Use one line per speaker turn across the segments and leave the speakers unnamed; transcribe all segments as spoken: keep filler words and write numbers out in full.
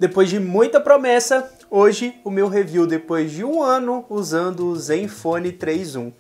Depois de muita promessa, hoje o meu review depois de um ano usando o Zenfone três um.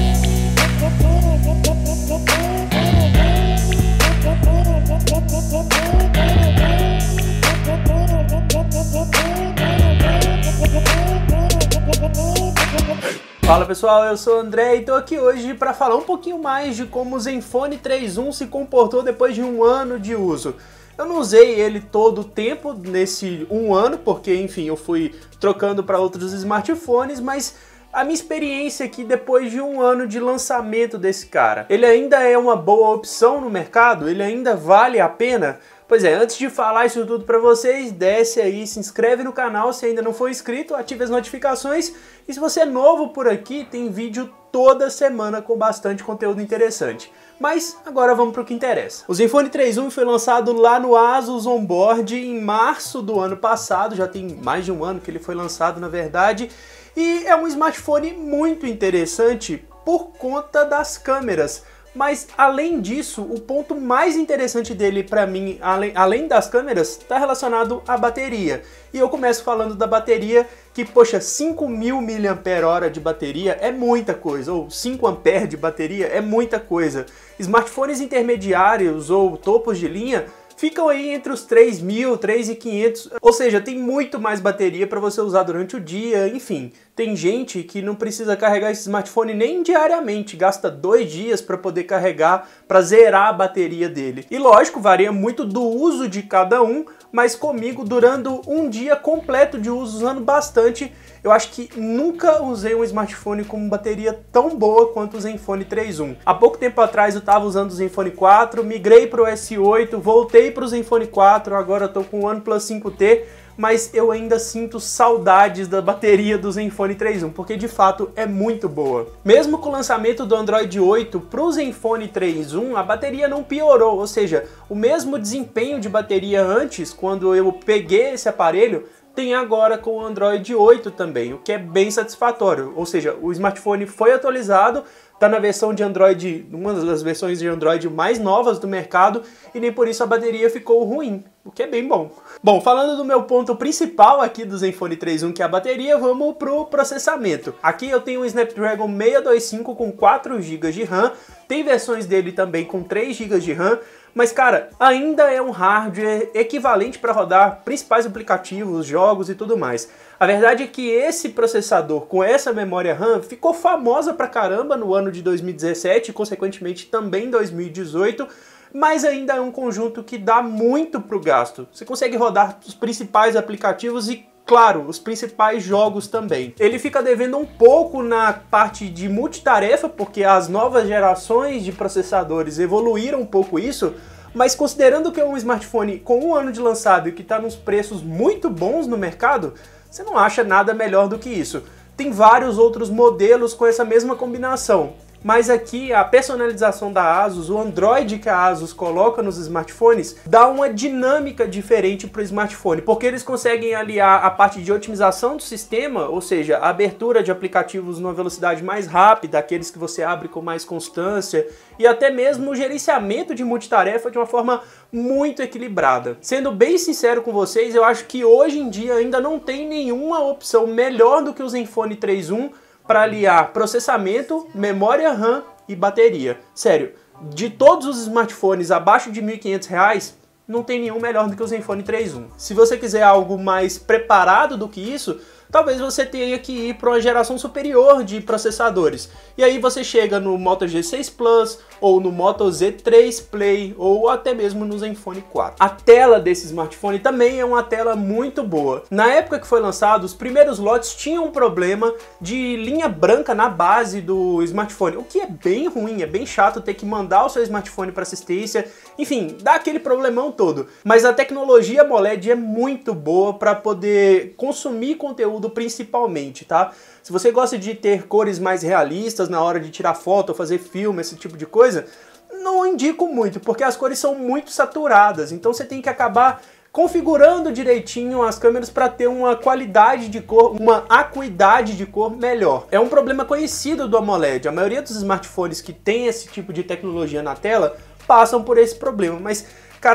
Fala pessoal, eu sou o André e estou aqui hoje para falar um pouquinho mais de como o Zenfone três um se comportou depois de um ano de uso. Eu não usei ele todo o tempo nesse um ano, porque enfim, eu fui trocando para outros smartphones, mas a minha experiência aqui depois de um ano de lançamento desse cara, ele ainda é uma boa opção no mercado? Ele ainda vale a pena? Pois é, antes de falar isso tudo para vocês, desce aí, se inscreve no canal se ainda não for inscrito, ative as notificações e se você é novo por aqui, tem vídeo toda semana com bastante conteúdo interessante. Mas agora vamos para o que interessa. O Zenfone três um foi lançado lá no Asus Onboard em março do ano passado, já tem mais de um ano que ele foi lançado na verdade, e é um smartphone muito interessante por conta das câmeras. Mas além disso, o ponto mais interessante dele para mim, além, além das câmeras, está relacionado à bateria. E eu começo falando da bateria, que poxa, cinco mil miliampères-hora de bateria é muita coisa, ou cinco amperes de bateria é muita coisa. Smartphones intermediários ou topos de linha ficam aí entre os três mil, três mil e quinhentos, ou seja, tem muito mais bateria para você usar durante o dia, enfim. Tem gente que não precisa carregar esse smartphone nem diariamente, gasta dois dias para poder carregar, para zerar a bateria dele. E lógico, varia muito do uso de cada um, mas comigo, durando um dia completo de uso, usando bastante, eu acho que nunca usei um smartphone com bateria tão boa quanto o Zenfone três um. Há pouco tempo atrás eu estava usando o Zenfone quatro, migrei para o S oito, voltei para o Zenfone quatro, agora estou com o OnePlus cinco T, mas eu ainda sinto saudades da bateria do Zenfone três um, porque de fato é muito boa. Mesmo com o lançamento do Android oito para o Zenfone três um, a bateria não piorou, ou seja, o mesmo desempenho de bateria antes, quando eu peguei esse aparelho, tem agora com o Android oito também, o que é bem satisfatório, ou seja, o smartphone foi atualizado, está na versão de Android, uma das versões de Android mais novas do mercado, e nem por isso a bateria ficou ruim, o que é bem bom. Bom, falando do meu ponto principal aqui do Zenfone três um, que é a bateria, vamos pro processamento. Aqui eu tenho um Snapdragon seiscentos e vinte e cinco com quatro gigas de RAM, tem versões dele também com três gigas de RAM, mas cara, ainda é um hardware equivalente para rodar principais aplicativos, jogos e tudo mais. A verdade é que esse processador com essa memória RAM ficou famosa pra caramba no ano de dois mil e dezessete e consequentemente também em dois mil e dezoito, mas ainda é um conjunto que dá muito pro gasto. Você consegue rodar os principais aplicativos e, claro, os principais jogos também. Ele fica devendo um pouco na parte de multitarefa, porque as novas gerações de processadores evoluíram um pouco isso, mas considerando que é um smartphone com um ano de lançado e que está nos preços muito bons no mercado, você não acha nada melhor do que isso. Tem vários outros modelos com essa mesma combinação. Mas aqui a personalização da Asus, o Android que a Asus coloca nos smartphones, dá uma dinâmica diferente para o smartphone, porque eles conseguem aliar a parte de otimização do sistema, ou seja, a abertura de aplicativos numa velocidade mais rápida, aqueles que você abre com mais constância, e até mesmo o gerenciamento de multitarefa de uma forma muito equilibrada. Sendo bem sincero com vocês, eu acho que hoje em dia ainda não tem nenhuma opção melhor do que o Zenfone três um para aliar processamento, memória RAM e bateria. Sério, de todos os smartphones abaixo de mil e quinhentos reais, não tem nenhum melhor do que o Zenfone três um. Se você quiser algo mais preparado do que isso, talvez você tenha que ir para uma geração superior de processadores. E aí você chega no Moto G seis Plus, ou no Moto Z três Play, ou até mesmo no Zenfone quatro. A tela desse smartphone também é uma tela muito boa. Na época que foi lançado, os primeiros lotes tinham um problema de linha branca na base do smartphone, o que é bem ruim, é bem chato ter que mandar o seu smartphone para assistência, enfim, dá aquele problemão todo. Mas a tecnologia AMOLED é muito boa para poder consumir conteúdo principalmente, tá? Se você gosta de ter cores mais realistas na hora de tirar foto ou fazer filme, esse tipo de coisa, não indico muito, porque as cores são muito saturadas, então você tem que acabar configurando direitinho as câmeras para ter uma qualidade de cor, uma acuidade de cor melhor. É um problema conhecido do AMOLED, a maioria dos smartphones que tem esse tipo de tecnologia na tela passam por esse problema, mas cara,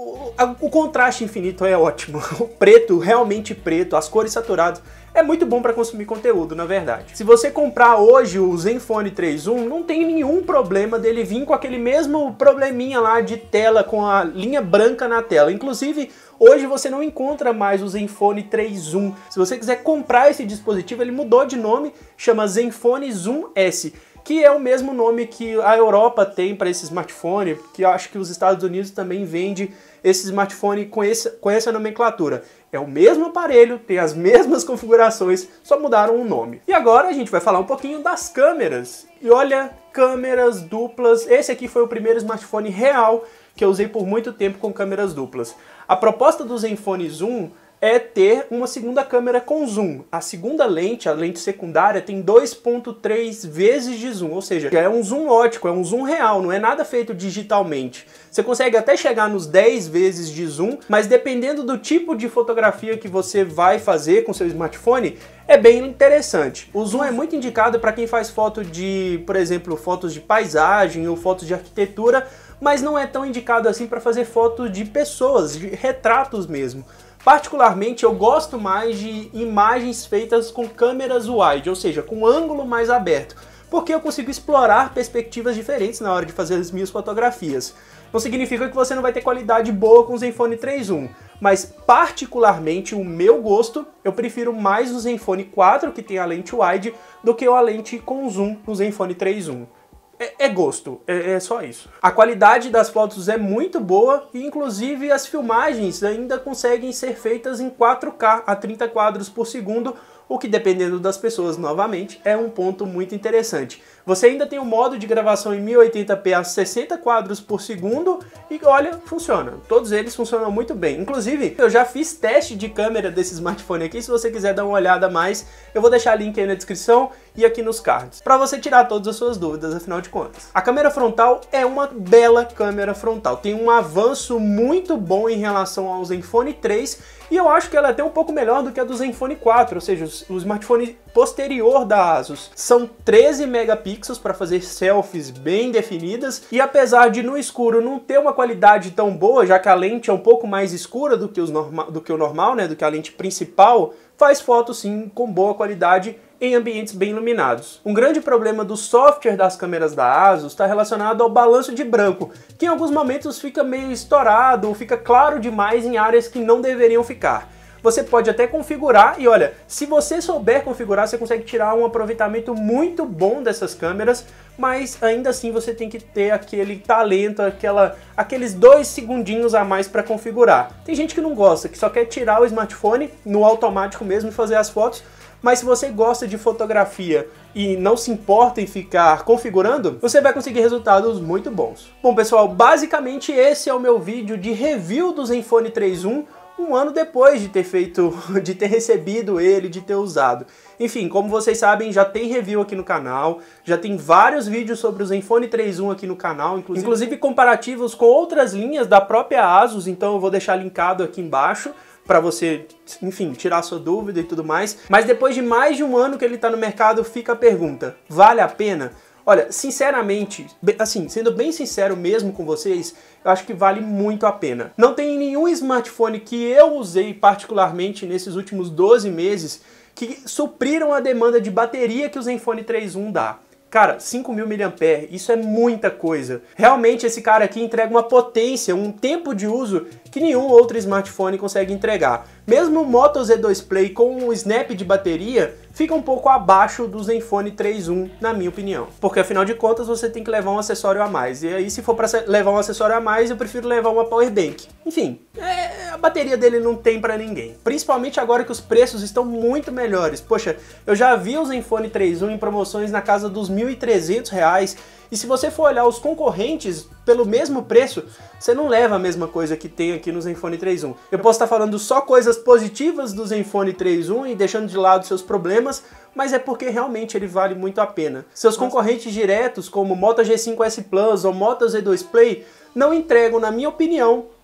o, a, o contraste infinito é ótimo. O preto, realmente preto, as cores saturadas, é muito bom para consumir conteúdo, na verdade. Se você comprar hoje o Zenfone três um, não tem nenhum problema dele vir com aquele mesmo probleminha lá de tela, com a linha branca na tela. Inclusive, hoje você não encontra mais o Zenfone três um. Se você quiser comprar esse dispositivo, ele mudou de nome, chama Zenfone Zoom S, que é o mesmo nome que a Europa tem para esse smartphone, que eu acho que os Estados Unidos também vende esse smartphone com, esse, com essa nomenclatura. É o mesmo aparelho, tem as mesmas configurações, só mudaram o nome. E agora a gente vai falar um pouquinho das câmeras. E olha, câmeras duplas. Esse aqui foi o primeiro smartphone real que eu usei por muito tempo com câmeras duplas. A proposta do Zenfone Zoom é ter uma segunda câmera com zoom. A segunda lente, a lente secundária, tem dois ponto três vezes de zoom, ou seja, é um zoom ótico, é um zoom real, não é nada feito digitalmente. Você consegue até chegar nos dez vezes de zoom, mas dependendo do tipo de fotografia que você vai fazer com seu smartphone, é bem interessante. O zoom é muito indicado para quem faz foto de, por exemplo, fotos de paisagem ou fotos de arquitetura, mas não é tão indicado assim para fazer fotos de pessoas, de retratos mesmo. Particularmente, eu gosto mais de imagens feitas com câmeras wide, ou seja, com ângulo mais aberto, porque eu consigo explorar perspectivas diferentes na hora de fazer as minhas fotografias. Não significa que você não vai ter qualidade boa com o Zenfone três um, mas particularmente o meu gosto, eu prefiro mais o Zenfone quatro, que tem a lente wide, do que a lente com zoom no Zenfone três um. É, é gosto, é, é só isso. A qualidade das fotos é muito boa e inclusive as filmagens ainda conseguem ser feitas em quatro K a trinta quadros por segundo, o que, dependendo das pessoas, novamente, é um ponto muito interessante. Você ainda tem o modo de gravação em mil e oitenta p a sessenta quadros por segundo e, olha, funciona. Todos eles funcionam muito bem. Inclusive, eu já fiz teste de câmera desse smartphone aqui. Se você quiser dar uma olhada a mais, eu vou deixar link aí na descrição e aqui nos cards, para você tirar todas as suas dúvidas, afinal de contas. A câmera frontal é uma bela câmera frontal. Tem um avanço muito bom em relação ao Zenfone três e eu acho que ela é até um pouco melhor do que a do Zenfone quatro, ou seja, o smartphone posterior da ASUS. São treze megapixels para fazer selfies bem definidas e apesar de no escuro não ter uma qualidade tão boa, já que a lente é um pouco mais escura do que, os norma do que o normal, né, do que a lente principal, faz foto sim com boa qualidade em ambientes bem iluminados. Um grande problema do software das câmeras da ASUS está relacionado ao balanço de branco, que em alguns momentos fica meio estourado ou fica claro demais em áreas que não deveriam ficar. Você pode até configurar e olha, se você souber configurar, você consegue tirar um aproveitamento muito bom dessas câmeras, mas ainda assim você tem que ter aquele talento, aquela, aqueles dois segundinhos a mais para configurar. Tem gente que não gosta, que só quer tirar o smartphone no automático mesmo e fazer as fotos, mas se você gosta de fotografia e não se importa em ficar configurando, você vai conseguir resultados muito bons. Bom pessoal, basicamente esse é o meu vídeo de review do Zenfone três um, um ano depois de ter feito, de ter recebido ele, de ter usado. Enfim, como vocês sabem, já tem review aqui no canal, já tem vários vídeos sobre o Zenfone três um aqui no canal, inclusive, inclusive comparativos com outras linhas da própria ASUS, então eu vou deixar linkado aqui embaixo para você, enfim, tirar sua dúvida e tudo mais. Mas depois de mais de um ano que ele está no mercado, fica a pergunta, vale a pena? Olha, sinceramente, assim, sendo bem sincero mesmo com vocês, eu acho que vale muito a pena. Não tem nenhum smartphone que eu usei particularmente nesses últimos doze meses que supriram a demanda de bateria que o Zenfone três um dá. Cara, cinco mil miliampères, isso é muita coisa. Realmente esse cara aqui entrega uma potência, um tempo de uso que nenhum outro smartphone consegue entregar. Mesmo o Moto Z dois Play com um snap de bateria fica um pouco abaixo do Zenfone três um, na minha opinião. Porque afinal de contas você tem que levar um acessório a mais. E aí se for para levar um acessório a mais, eu prefiro levar uma power bank. Enfim, é, a bateria dele não tem para ninguém. Principalmente agora que os preços estão muito melhores. Poxa, eu já vi o Zenfone três um em promoções na casa dos mil e trezentos reais. E se você for olhar os concorrentes pelo mesmo preço, você não leva a mesma coisa que tem aqui no Zenfone três um. Eu posso estar falando só coisas positivas do Zenfone três um e deixando de lado seus problemas, mas é porque realmente ele vale muito a pena. Seus concorrentes diretos, como o Moto G cinco S Plus ou Moto Z dois Play, não entregam, na minha opinião,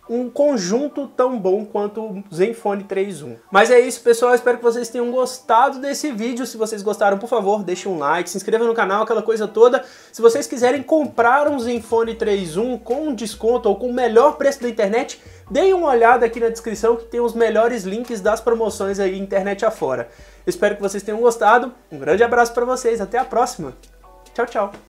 um conjunto tão bom quanto o Zenfone três ponto um. Mas é isso, pessoal, espero que vocês tenham gostado desse vídeo. Se vocês gostaram, por favor, deixem um like, se inscreva no canal, aquela coisa toda. Se vocês quiserem comprar um Zenfone três ponto um com desconto ou com o melhor preço da internet, deem uma olhada aqui na descrição que tem os melhores links das promoções aí internet afora. Espero que vocês tenham gostado, um grande abraço para vocês, até a próxima. Tchau, tchau.